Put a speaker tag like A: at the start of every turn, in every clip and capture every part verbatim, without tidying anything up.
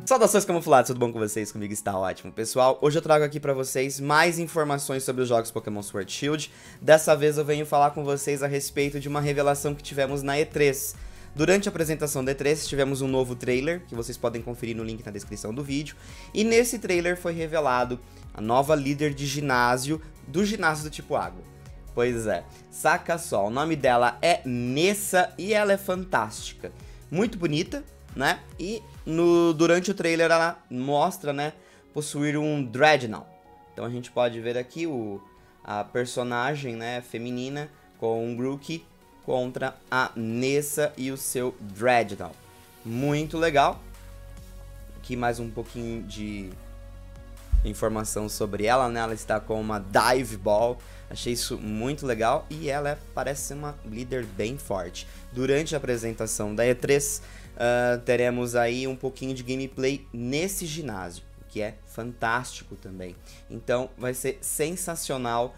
A: Saudações camuflados, tudo bom com vocês? Comigo está ótimo, pessoal. Hoje eu trago aqui pra vocês mais informações sobre os jogos Pokémon Sword e Shield. Dessa vez eu venho falar com vocês a respeito de uma revelação que tivemos na E três. Durante a apresentação da E três tivemos um novo trailer, que vocês podem conferir no link na descrição do vídeo. E nesse trailer foi revelado a nova líder de ginásio do ginásio do tipo água. Pois é, saca só, o nome dela é Nessa e ela é fantástica. Muito bonita, né? E no, durante o trailer ela mostra, né, possuir um Dreadnought. Então a gente pode ver aqui o, a personagem, né, feminina com um Grookey contra a Nessa e o seu Dreadnought. Muito legal. Aqui mais um pouquinho de informação sobre ela, né? Ela está com uma Dive Ball. Achei isso muito legal e ela é, parece ser uma líder bem forte. Durante a apresentação da E três, uh, teremos aí um pouquinho de gameplay nesse ginásio, que é fantástico também. Então vai ser sensacional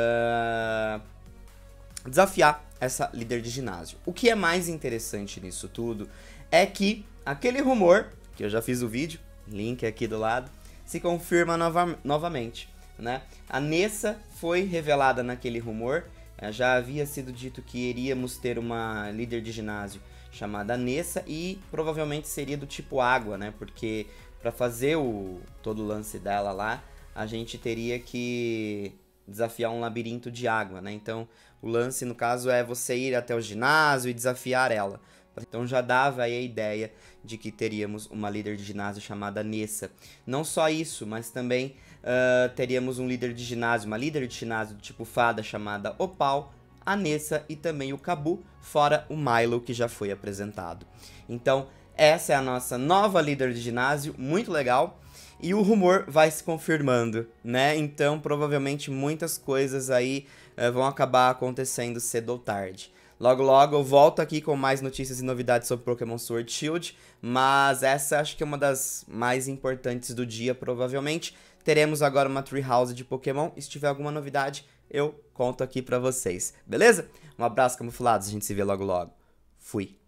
A: uh, desafiar essa líder de ginásio. O que é mais interessante nisso tudo é que aquele rumor, que eu já fiz o vídeo, link aqui do lado, se confirma nova, novamente, né? A Nessa foi revelada naquele rumor, já havia sido dito que iríamos ter uma líder de ginásio chamada Nessa e provavelmente seria do tipo água, né? Porque para fazer o todo o lance dela lá, a gente teria que desafiar um labirinto de água, né? Então o lance no caso é você ir até o ginásio e desafiar ela. Então já dava aí a ideia de que teríamos uma líder de ginásio chamada Nessa. Não só isso, mas também uh, teríamos um líder de ginásio, uma líder de ginásio do tipo fada chamada Opal, a Nessa e também o Kabu, fora o Milo que já foi apresentado. Então essa é a nossa nova líder de ginásio, muito legal. E o rumor vai se confirmando, né? Então provavelmente muitas coisas aí uh, vão acabar acontecendo cedo ou tarde. Logo, logo eu volto aqui com mais notícias e novidades sobre Pokémon Sword e Shield, mas essa acho que é uma das mais importantes do dia, provavelmente. Teremos agora uma Treehouse de Pokémon, e se tiver alguma novidade, eu conto aqui pra vocês, beleza? Um abraço, camuflados, a gente se vê logo, logo. Fui!